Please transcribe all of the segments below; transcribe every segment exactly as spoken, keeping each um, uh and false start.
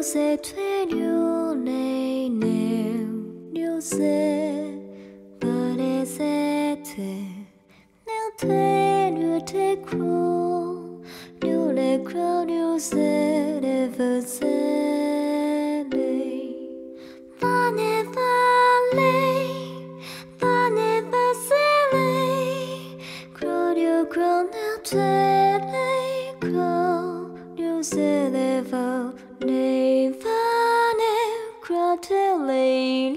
sẽ thuê điều này nếu điều sẽ và để sẽ thuê nếu thuê điều thế khô điều lệ khô điều sẽ để vợ sẽ đi và nè và lấy và nè và sẽ lấy khô điều khô nếu thuê lấy khô điều sẽ để vợ này và nè khô theo lấy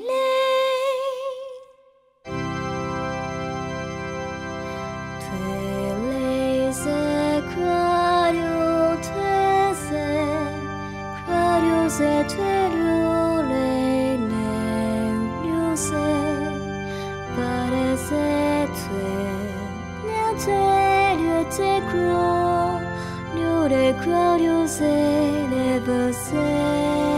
sẽ thuê điều này nếu điều sẽ và để sẽ thuê nếu thuê điều thế khô điều để khô điều sẽ để vợ sẽ